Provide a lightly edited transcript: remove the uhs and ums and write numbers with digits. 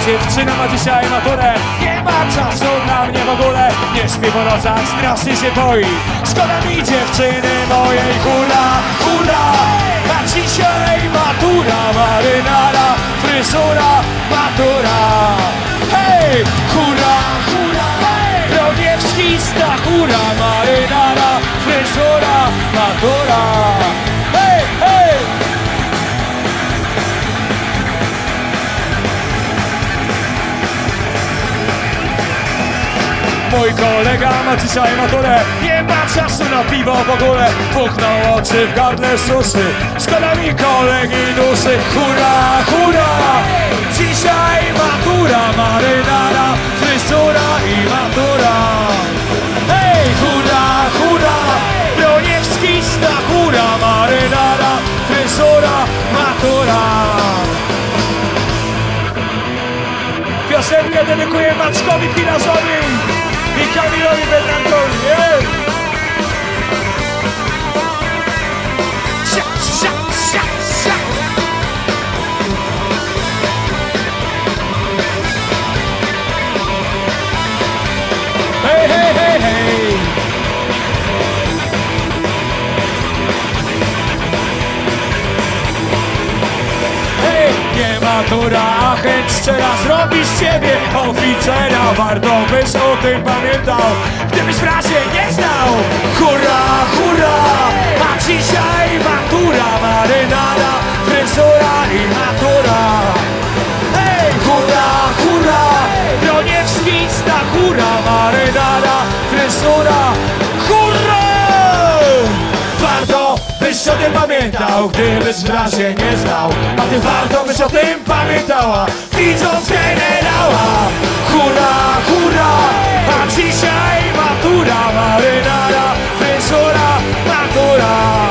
dziewczyna ma dzisiaj maturę. Nie ma czasu dla mnie w ogóle. Nie śpi po nocach, strasznie się boi. Szkoda mi dziewczyny mojej. Hula, hula, a dzisiaj matura. Marynara, fryzura, matura. Hej, hura, hura, Broniewski, Stachura. Marynara, fryzura, matura. Hej, hej. Mój kolega ma dzisiaj maturę. Nie ma czasu na piwo w ogóle. Puchnął oczy, w gardle suszy. Szkoda mi kolegi duszy. Hura, hura, dzisiaj matura. Marynara, fryzura i matura. Hej, hura, hura, Broniewski, Stachura. Marynara, fryzura, matura. Piosenkę dedykuję Maćkowi Pilarzowi i Kamilowi Bednarkowi. Hej, hej, hej, hej. Hej, nie matura, a chęć szczera zrobi z ciebie oficera. Warto byś o tym pamiętał, gdybyś frazie nie znał. Hurra, hurra, a dzisiaj matura. Marynara, fryzura i matura. Hej, hurra, hurra, Broniewski, Stachura. Marynara, fryzura, hurra! Warto byś o tym pamiętał, gdybyś frazie nie znał. A ty warto byś o tym pamiętała, widząc generała. Hurra, hurra, a dzisiaj matura. Marynara, fryzura, matura.